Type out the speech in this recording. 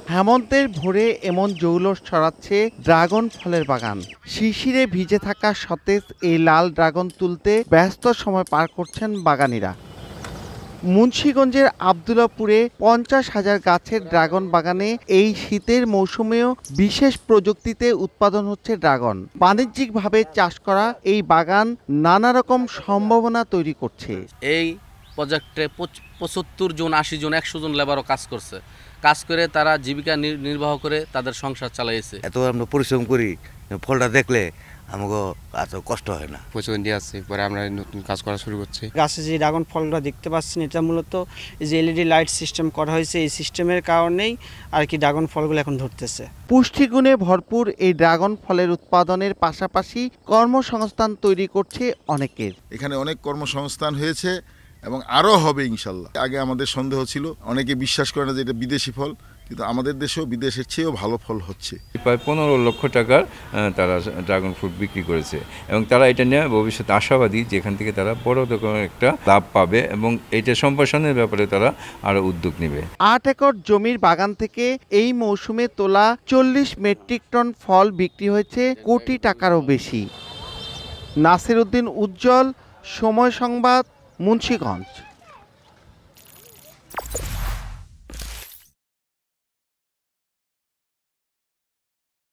হেমন্তের ভোরে এমন জৌলস ছড়াচ্ছে ড্রাগন ফলের বাগান। শিশিরে ভিজে থাকা সতেজ এই লাল ড্রাগন তুলতে ব্যস্ত সময় পার করছেন বাগানীরা। মুন্সিগঞ্জের আব্দুল্লাহপুরে 50,000 গাছের ড্রাগন বাগানে এই শীতের মৌসুমেও বিশেষ প্রযুক্তিতে উৎপাদন হচ্ছে ড্রাগন। বাণিজ্যিকভাবে চাষ করা এই বাগান নানা রকম সম্ভাবনা তৈরি করছে। এই প্রজেক্টে 75 জন 80 জন 100 জন লেবারও কাজ করে তারা জীবিকা নির্বাহ করে তাদের সংসার চালাইছে। এত আমরা পরিশ্রম করি, ফলটা দেখলে আমাকে এত কষ্ট হয় না। প্রতিবন্ধী আছে, পরে আমরা নতুন কাজ করা শুরু করছি। গাছে যে ড্রাগন ফলটা দেখতে পাচ্ছেন, এটা মূলত যে এলইডি লাইট সিস্টেম করা হয়েছে, এই সিস্টেমের কারণেই আর কি ড্রাগন ফলগুলো এখন ধরতেছে। পুষ্টিগুণে ভরপুর এই ড্রাগন ফলের উৎপাদনের পাশাপাশি কর্মসংস্থান তৈরি করছে অনেকের। এখানে অনেক কর্মসংস্থান হয়েছে এবং আরও হবে ইনশাল্লাহ। আগে আমাদের সন্দেহ ছিল, অনেকে বিশ্বাস করে না যে এটা বিদেশি ফল, কিন্তু আমাদের দেশেও বিদেশের চেয়েও ভালো ফল হচ্ছে। প্রায় 15 লক্ষ টাকার তারা ড্রাগন ফ্রুট বিক্রি করেছে এবং তারা এটা নিয়ে ভবিষ্যতে আশাবাদী যেখান থেকে তারা বড় রকমের একটা লাভ পাবে এবং এইটা সম্প্রসারণের ব্যাপারে তারা আরও উদ্যোগ নেবে। 8 একর জমির বাগান থেকে এই মৌসুমে তোলা 40 মেট্রিক টন ফল বিক্রি হয়েছে কোটি টাকারও বেশি। নাসির উদ্দিন উজ্জ্বল, সময় সংবাদ, মুন্সিগঞ্জ।